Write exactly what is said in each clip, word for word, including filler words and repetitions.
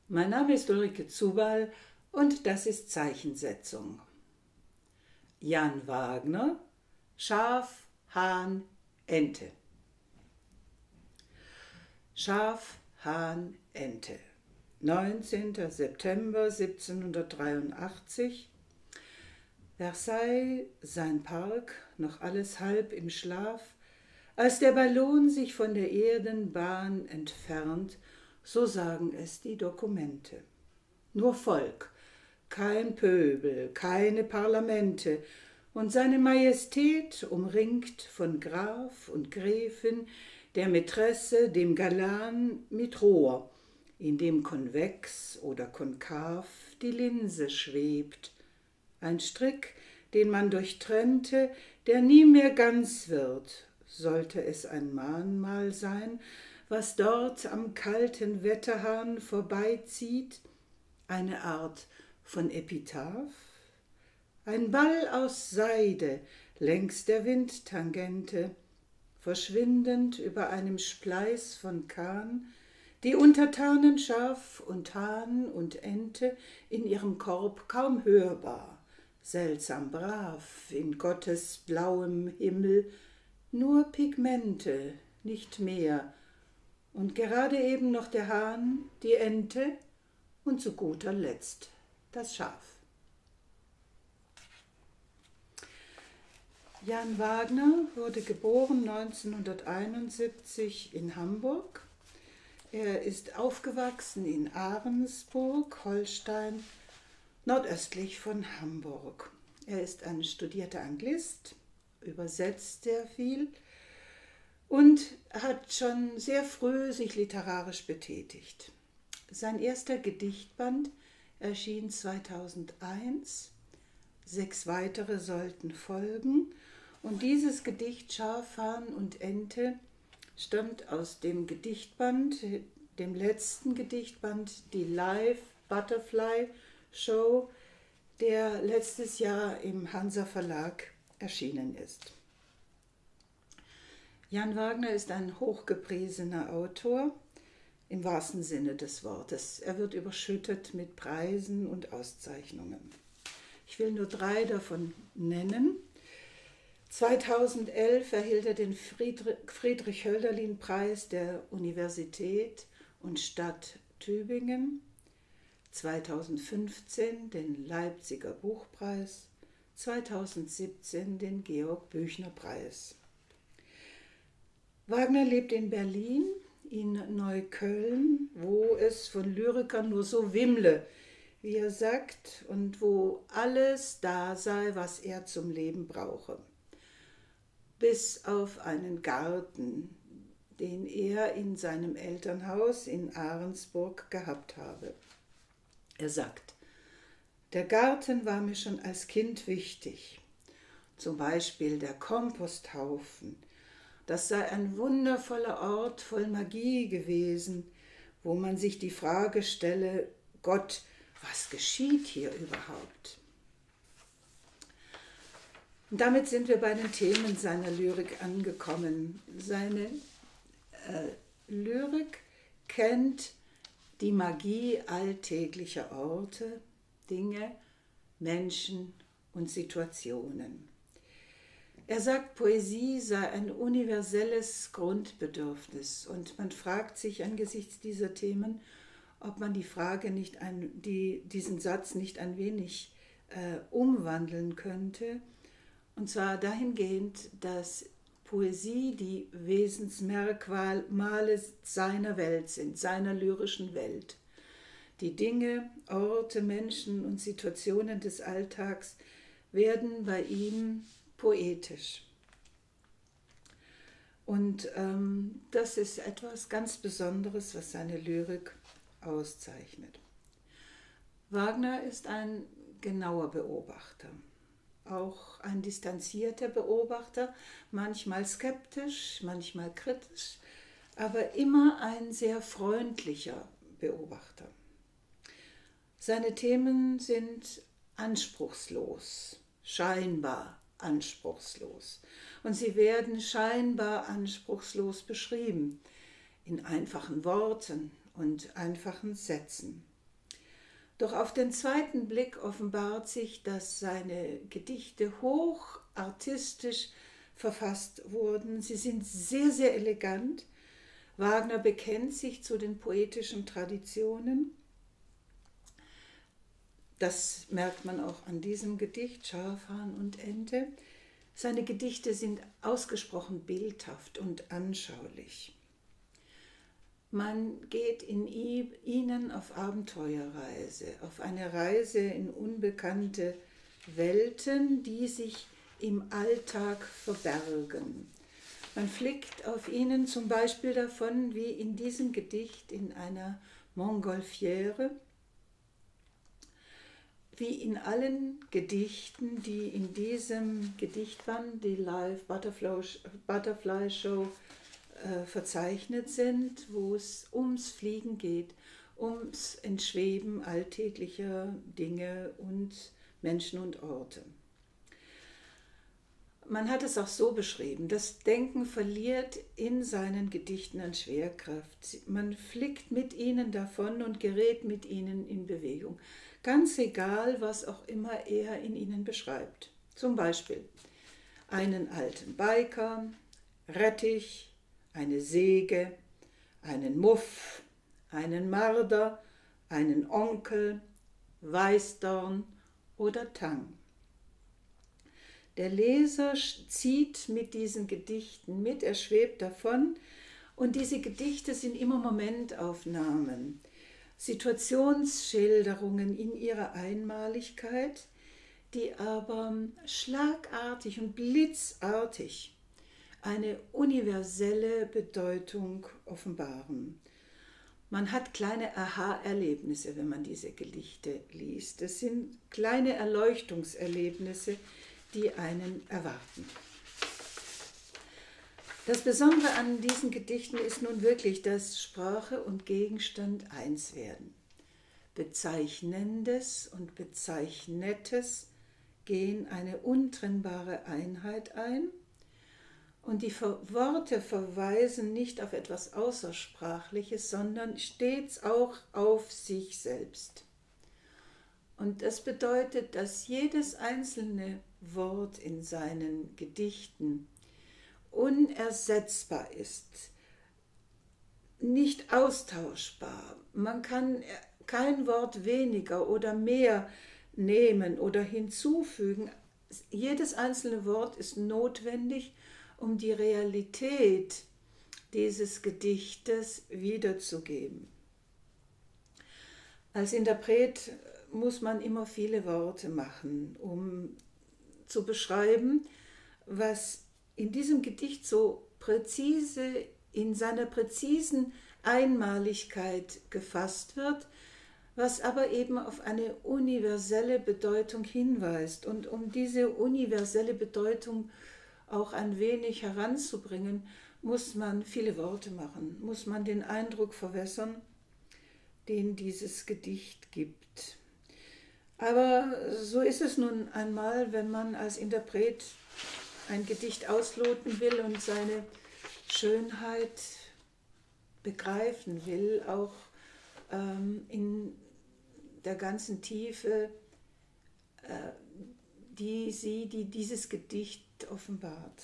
Mein Name ist Ulrike Zubal und das ist Zeichensetzung. Jan Wagner, Schaf, Hahn, Ente. Schaf, Hahn, Ente. neunzehnter September siebzehnhundertdreiundachtzig. Versailles, sein Park, noch alles halb im Schlaf, als der Ballon sich von der Erdenbahn entfernt, so sagen es die Dokumente. Nur Volk, kein Pöbel, keine Parlamente, und seine Majestät umringt von Graf und Gräfin, der Mätresse, dem Galan mit Rohr, in dem konvex oder konkav die Linse schwebt. Ein Strick, den man durchtrennte, der nie mehr ganz wird, sollte es ein Mahnmal sein, was dort am kalten Wetterhahn vorbeizieht, eine Art von Epitaph, ein Ball aus Seide längs der Windtangente, verschwindend über einem Spleiß von Kahn, die Untertanen Schaf und Hahn und Ente in ihrem Korb kaum hörbar, seltsam brav in Gottes blauem Himmel, nur Pigmente, nicht mehr, und gerade eben noch der Hahn, die Ente und zu guter Letzt das Schaf. Jan Wagner wurde geboren neunzehnhunderteinundsiebzig in Hamburg. Er ist aufgewachsen in Ahrensburg, Holstein, nordöstlich von Hamburg. Er ist ein studierter Anglist, übersetzt sehr viel und hat schon sehr früh sich literarisch betätigt. Sein erster Gedichtband erschien zweitausendeins, sechs weitere sollten folgen, und dieses Gedicht Schaf, Hahn und Ente stammt aus dem Gedichtband, dem letzten Gedichtband, die Live Butterfly Show, der letztes Jahr im Hansa Verlag erschienen ist. Jan Wagner ist ein hochgepriesener Autor, im wahrsten Sinne des Wortes. Er wird überschüttet mit Preisen und Auszeichnungen. Ich will nur drei davon nennen. zweitausendelf erhielt er den Friedrich-Hölderlin-Preis der Universität und Stadt Tübingen, zweitausendfünfzehn den Leipziger Buchpreis, zweitausendsiebzehn den Georg-Büchner-Preis. Wagner lebt in Berlin, in Neukölln, wo es von Lyrikern nur so wimmle, wie er sagt, und wo alles da sei, was er zum Leben brauche. Bis auf einen Garten, den er in seinem Elternhaus in Ahrensburg gehabt habe. Er sagt, der Garten war mir schon als Kind wichtig, zum Beispiel der Komposthaufen. Das sei ein wundervoller Ort voll Magie gewesen, wo man sich die Frage stelle, Gott, was geschieht hier überhaupt? Und damit sind wir bei den Themen seiner Lyrik angekommen. Seine äh, Lyrik kennt die Magie alltäglicher Orte, Dinge, Menschen und Situationen. Er sagt, Poesie sei ein universelles Grundbedürfnis, und man fragt sich angesichts dieser Themen, ob man die Frage nicht ein, die, diesen Satz nicht ein wenig äh, umwandeln könnte, und zwar dahingehend, dass Poesie die Wesensmerkmale seiner Welt sind, seiner lyrischen Welt. Die Dinge, Orte, Menschen und Situationen des Alltags werden bei ihm poetisch. Und ähm, das ist etwas ganz Besonderes, was seine Lyrik auszeichnet. Wagner ist ein genauer Beobachter, auch ein distanzierter Beobachter, manchmal skeptisch, manchmal kritisch, aber immer ein sehr freundlicher Beobachter. Seine Themen sind anspruchslos, scheinbar anspruchslos. Und sie werden scheinbar anspruchslos beschrieben, in einfachen Worten und einfachen Sätzen. Doch auf den zweiten Blick offenbart sich, dass seine Gedichte hoch artistisch verfasst wurden. Sie sind sehr, sehr elegant. Wagner bekennt sich zu den poetischen Traditionen. Das merkt man auch an diesem Gedicht, Schafhahn und Ente. Seine Gedichte sind ausgesprochen bildhaft und anschaulich. Man geht in ihnen auf Abenteuerreise, auf eine Reise in unbekannte Welten, die sich im Alltag verbergen. Man fliegt auf ihnen zum Beispiel davon, wie in diesem Gedicht in einer Montgolfière, wie in allen Gedichten, die in diesem Gedichtband, die Live Butterfly, Butterfly Show, äh, verzeichnet sind, wo es ums Fliegen geht, ums Entschweben alltäglicher Dinge und Menschen und Orte. Man hat es auch so beschrieben, das Denken verliert in seinen Gedichten an Schwerkraft. Man fliegt mit ihnen davon und gerät mit ihnen in Bewegung. Ganz egal, was auch immer er in ihnen beschreibt. Zum Beispiel einen alten Biker, Rettich, eine Säge, einen Muff, einen Marder, einen Onkel, Weißdorn oder Tang. Der Leser zieht mit diesen Gedichten mit, er schwebt davon und diese Gedichte sind immer Momentaufnahmen, Situationsschilderungen in ihrer Einmaligkeit, die aber schlagartig und blitzartig eine universelle Bedeutung offenbaren. Man hat kleine Aha-Erlebnisse, wenn man diese Gedichte liest. Es sind kleine Erleuchtungserlebnisse, die einen erwarten. Das Besondere an diesen Gedichten ist nun wirklich, dass Sprache und Gegenstand eins werden. Bezeichnendes und Bezeichnetes gehen eine untrennbare Einheit ein und die Worte verweisen nicht auf etwas Außersprachliches, sondern stets auch auf sich selbst. Und das bedeutet, dass jedes einzelne Wort in seinen Gedichten unersetzbar ist, nicht austauschbar. Man kann kein Wort weniger oder mehr nehmen oder hinzufügen. Jedes einzelne Wort ist notwendig, um die Realität dieses Gedichtes wiederzugeben. Als Interpret muss man immer viele Worte machen, um zu beschreiben, was in diesem Gedicht so präzise, in seiner präzisen Einmaligkeit gefasst wird, was aber eben auf eine universelle Bedeutung hinweist. Und um diese universelle Bedeutung auch ein wenig heranzubringen, muss man viele Worte machen, muss man den Eindruck verwässern, den dieses Gedicht gibt. Aber so ist es nun einmal, wenn man als Interpret ein Gedicht ausloten will und seine Schönheit begreifen will, auch ähm, in der ganzen Tiefe, äh, die sie, die dieses Gedicht offenbart.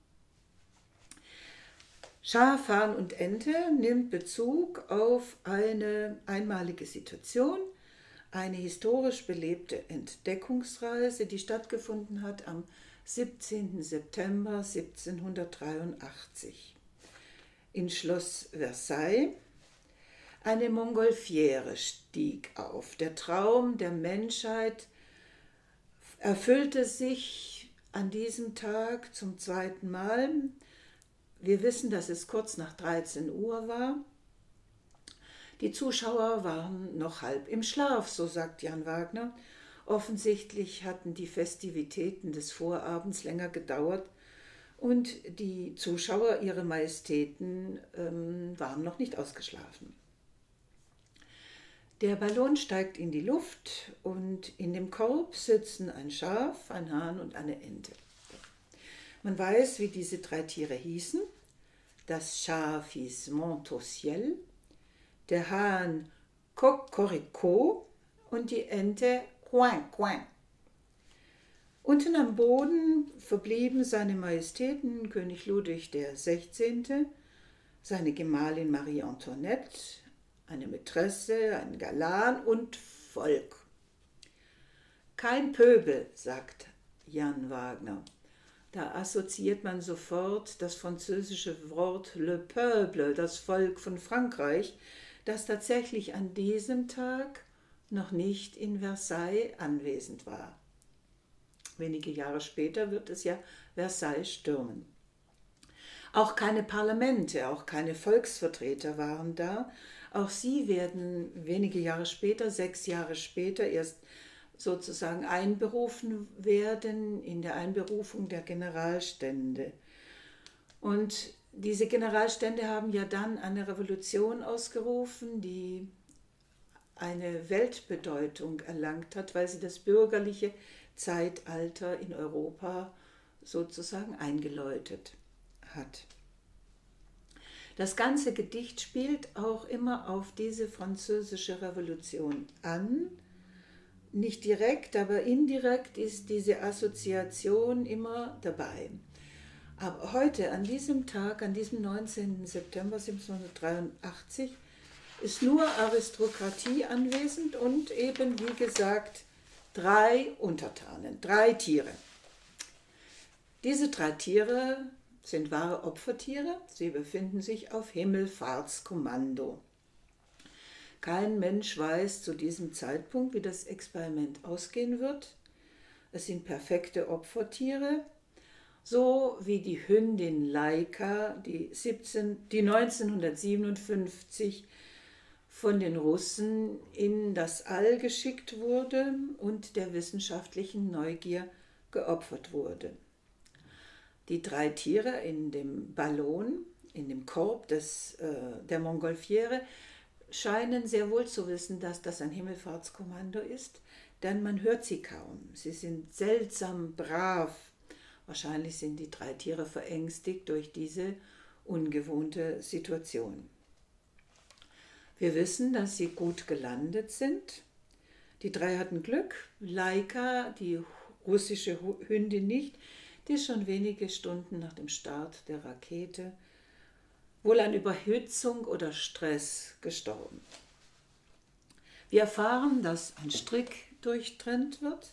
Schafhahn und Ente nimmt Bezug auf eine einmalige Situation, eine historisch belebte Entdeckungsreise, die stattgefunden hat am siebzehnten September siebzehnhundertdreiundachtzig in Schloss Versailles. Eine Montgolfière stieg auf. Der Traum der Menschheit erfüllte sich an diesem Tag zum zweiten Mal. Wir wissen, dass es kurz nach dreizehn Uhr war. Die Zuschauer waren noch halb im Schlaf, so sagt Jan Wagner. Offensichtlich hatten die Festivitäten des Vorabends länger gedauert und die Zuschauer, ihre Majestäten, ähm, waren noch nicht ausgeschlafen. Der Ballon steigt in die Luft und in dem Korb sitzen ein Schaf, ein Hahn und eine Ente. Man weiß, wie diese drei Tiere hießen. Das Schaf hieß Montaut-Ciel, der Hahn Cocorico und die Ente Quang Quang. Unten am Boden verblieben seine Majestäten König Ludwig der Sechzehnte, seine Gemahlin Marie Antoinette, eine Mätresse, ein Galan und Volk. Kein Pöbel, sagt Jan Wagner. Da assoziiert man sofort das französische Wort le peuple, das Volk von Frankreich, das tatsächlich an diesem Tag noch nicht in Versailles anwesend war. Wenige Jahre später wird es ja Versailles stürmen. Auch keine Parlamente, auch keine Volksvertreter waren da. Auch sie werden wenige Jahre später, sechs Jahre später, erst sozusagen einberufen werden in der Einberufung der Generalstände. Und diese Generalstände haben ja dann eine Revolution ausgerufen, die eine Weltbedeutung erlangt hat, weil sie das bürgerliche Zeitalter in Europa sozusagen eingeläutet hat. Das ganze Gedicht spielt auch immer auf diese französische Revolution an. Nicht direkt, aber indirekt ist diese Assoziation immer dabei. Aber heute, an diesem Tag, an diesem neunzehnten September siebzehnhundertdreiundachtzig, ist nur Aristokratie anwesend und eben, wie gesagt, drei Untertanen, drei Tiere. Diese drei Tiere sind wahre Opfertiere, sie befinden sich auf Himmelfahrtskommando. Kein Mensch weiß zu diesem Zeitpunkt, wie das Experiment ausgehen wird. Es sind perfekte Opfertiere, so wie die Hündin Laika, die, siebzehn, die neunzehnhundertsiebenundfünfzig von den Russen in das All geschickt wurde und der wissenschaftlichen Neugier geopfert wurde. Die drei Tiere in dem Ballon, in dem Korb des, äh, der Montgolfiere, scheinen sehr wohl zu wissen, dass das ein Himmelfahrtskommando ist, denn man hört sie kaum. Sie sind seltsam brav. Wahrscheinlich sind die drei Tiere verängstigt durch diese ungewohnte Situation. Wir wissen, dass sie gut gelandet sind. Die drei hatten Glück. Laika, die russische Hündin nicht, die ist schon wenige Stunden nach dem Start der Rakete wohl an Überhitzung oder Stress gestorben. Wir erfahren, dass ein Strick durchtrennt wird,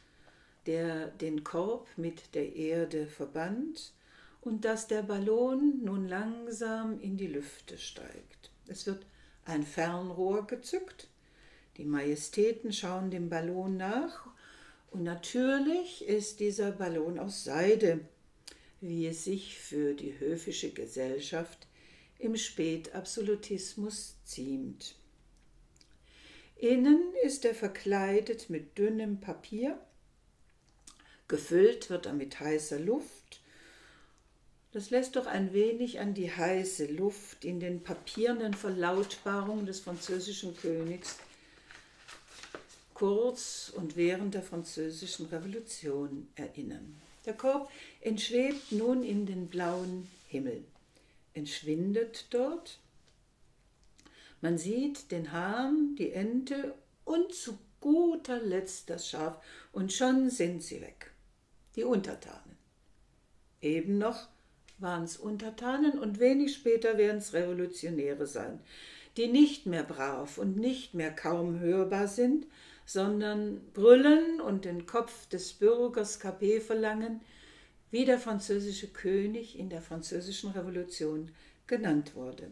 der den Korb mit der Erde verband und dass der Ballon nun langsam in die Lüfte steigt. Es wird ein Fernrohr gezückt, die Majestäten schauen dem Ballon nach und natürlich ist dieser Ballon aus Seide, wie es sich für die höfische Gesellschaft im Spätabsolutismus ziemt. Innen ist er verkleidet mit dünnem Papier, gefüllt wird er mit heißer Luft. Das lässt doch ein wenig an die heiße Luft in den papiernen Verlautbarungen des französischen Königs kurz und während der Französischen Revolution erinnern. Der Korb entschwebt nun in den blauen Himmel, entschwindet dort. Man sieht den Hahn, die Ente und zu guter Letzt das Schaf und schon sind sie weg, die Untertanen. Eben noch waren es Untertanen und wenig später werden es Revolutionäre sein, die nicht mehr brav und nicht mehr kaum hörbar sind, sondern brüllen und den Kopf des Bürgers Capet verlangen, wie der französische König in der Französischen Revolution genannt wurde.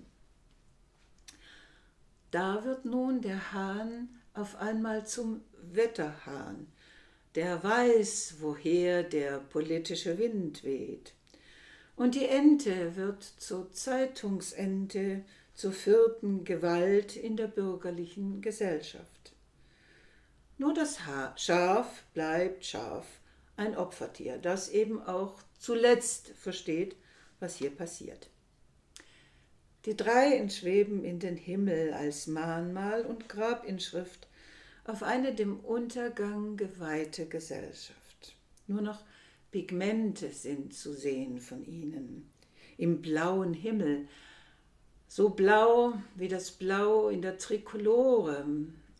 Da wird nun der Hahn auf einmal zum Wetterhahn, der weiß, woher der politische Wind weht. Und die Ente wird zur Zeitungsente, zur vierten Gewalt in der bürgerlichen Gesellschaft. Nur das Schaf bleibt Schaf, ein Opfertier, das eben auch zuletzt versteht, was hier passiert. Die drei entschweben in den Himmel als Mahnmal und Grabinschrift auf eine dem Untergang geweihte Gesellschaft. Nur noch Pigmente sind zu sehen von ihnen, im blauen Himmel, so blau wie das Blau in der Trikolore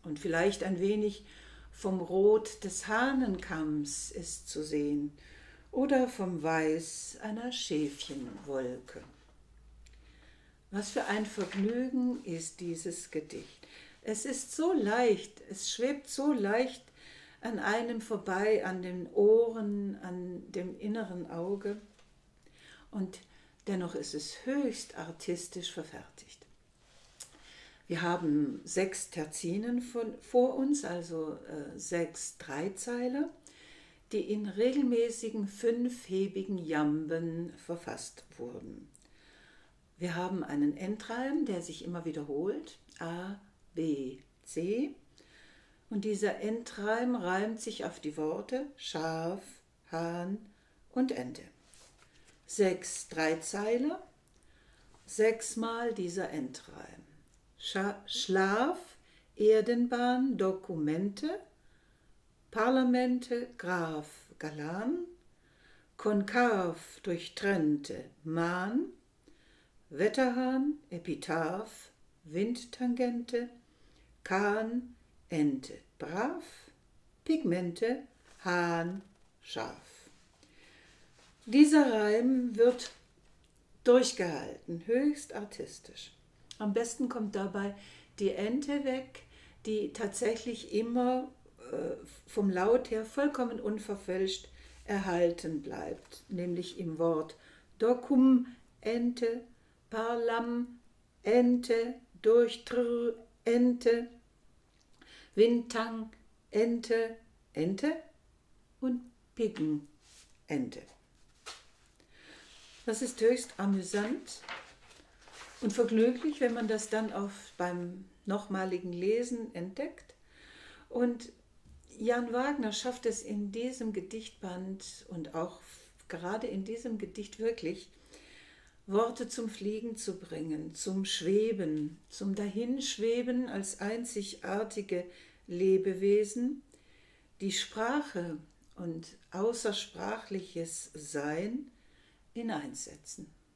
Und vielleicht ein wenig vom Rot des Hahnenkamms ist zu sehen oder vom Weiß einer Schäfchenwolke. Was für ein Vergnügen ist dieses Gedicht. Es ist so leicht, es schwebt so leicht an einem vorbei, an den Ohren, an dem inneren Auge. Und dennoch ist es höchst artistisch verfertigt. Wir haben sechs Terzinen von, vor uns, also äh, sechs Dreizeiler, die in regelmäßigen fünfhebigen Jamben verfasst wurden. Wir haben einen Endreim, der sich immer wiederholt, A, B, C. Und dieser Endreim reimt sich auf die Worte Schaf, Hahn und Ente. Sechs Dreizeiler, sechsmal dieser Endreim. Scha Schlaf, Erdenbahn, Dokumente, Parlamente, Graf, Galan, konkav, durchtrennte, Mahn, Wetterhahn, Epitaph, Windtangente, Kahn, Ente, brav, Pigmente, Hahn, Schaf. Dieser Reim wird durchgehalten, höchst artistisch. Am besten kommt dabei die Ente weg, die tatsächlich immer äh, vom Laut her vollkommen unverfälscht erhalten bleibt, nämlich im Wort Dokum, Ente, Parlam, Ente, Durchtr, Ente, Wintang, Ente, Ente und Piggen, Ente. Das ist höchst amüsant und vergnüglich, wenn man das dann auf beim nochmaligen Lesen entdeckt. Und Jan Wagner schafft es in diesem Gedichtband und auch gerade in diesem Gedicht wirklich, Worte zum Fliegen zu bringen, zum Schweben, zum Dahinschweben als einzigartige Lebewesen, die Sprache und außersprachliches Sein hineinsetzen.